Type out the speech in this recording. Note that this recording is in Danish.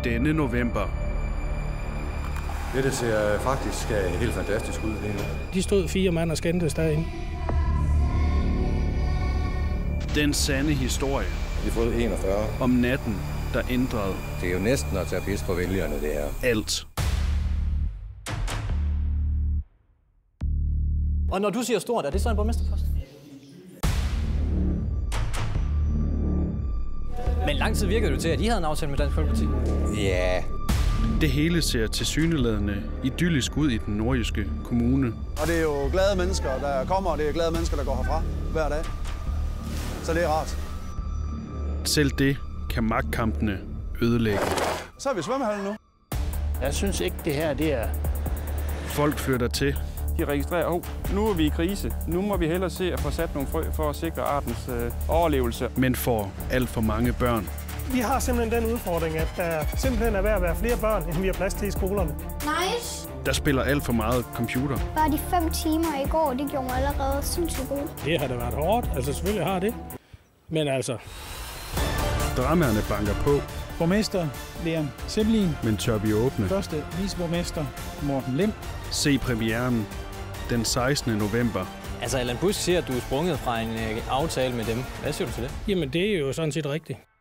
denne november. Det ser faktisk helt fantastisk ud. De stod 4 mand og skændtes derinde. Den sande historie. Vi har fået 41. Om natten, der ændrede. Det er jo næsten at tage pis på vælgerne, det her. Alt. Og når du siger stort, er det så en borgmesterpost? Men lang tid virker det til, at I havde en aftale med Dansk Folkeparti. Ja. Det hele ser tilsyneladende idyllisk ud i den nordjyske kommune. Og det er jo glade mennesker, der kommer, og det er glade mennesker, der går herfra hver dag. Så det er rart. Selv det kan magtkampene ødelægge. Så er vi i svømmehallen nu. Jeg synes ikke, det her det er... Folk flytter til. De registrerer, nu er vi i krise. Nu må vi hellere se at få sat nogle frø for at sikre artens overlevelse. Men får alt for mange børn. Vi har simpelthen den udfordring, at der simpelthen er ved at være flere børn, end vi har plads til i skolerne. Nice. Der spiller alt for meget computer. Bare de 5 timer i går, det gjorde mig allerede sindssygt god. Det har da været hårdt, altså selvfølgelig har det. Men altså... Dramaerne banker på. Borgmester Leon Semelin. Men tør vi åbne? Første viceborgmester Morten Lind. Se premieren den 16. november. Altså, Allan Busk siger, at du er sprunget fra en aftale med dem. Hvad siger du til det? Jamen, det er jo sådan set rigtigt.